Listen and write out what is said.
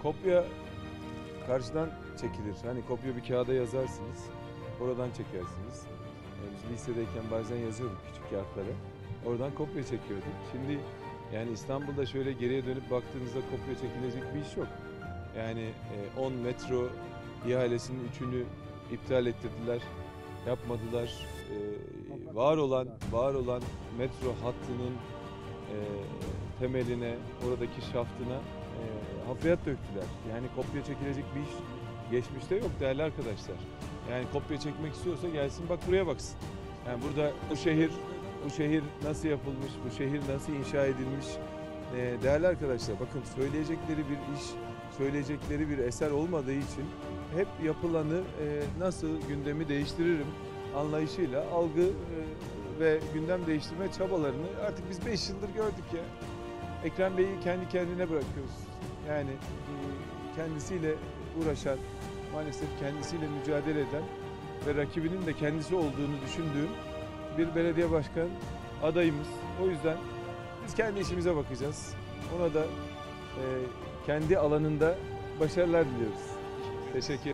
Kopya karşıdan çekilir. Hani kopya bir kağıda yazarsınız, oradan çekersiniz. Biz lisedeyken bazen yazıyorduk küçük kağıtlara. Oradan kopya çekiyorduk. Şimdi yani İstanbul'da şöyle geriye dönüp baktığınızda kopya çekilecek bir iş yok. Yani 10 metro ihalesinin 3'ünü iptal ettirdiler, yapmadılar. Var olan metro hattının temeline, oradaki şaftına hafriyat döktüler. Yani kopya çekilecek bir iş geçmişte yok değerli arkadaşlar. Yani kopya çekmek istiyorsa gelsin bak buraya baksın. Yani burada bu şehir nasıl yapılmış, bu şehir nasıl inşa edilmiş. Değerli arkadaşlar bakın söyleyecekleri bir iş, söyleyecekleri bir eser olmadığı için hep yapılanı nasıl gündemi değiştiririm anlayışıyla algı ve gündem değiştirme çabalarını artık biz 5 yıldır gördük ya. Ekrem Bey'i kendi kendine bırakıyoruz. Yani kendisiyle uğraşan, maalesef kendisiyle mücadele eden ve rakibinin de kendisi olduğunu düşündüğüm bir belediye başkan adayımız. O yüzden biz kendi işimize bakacağız. Ona da kendi alanında başarılar diliyoruz. Teşekkür ederim.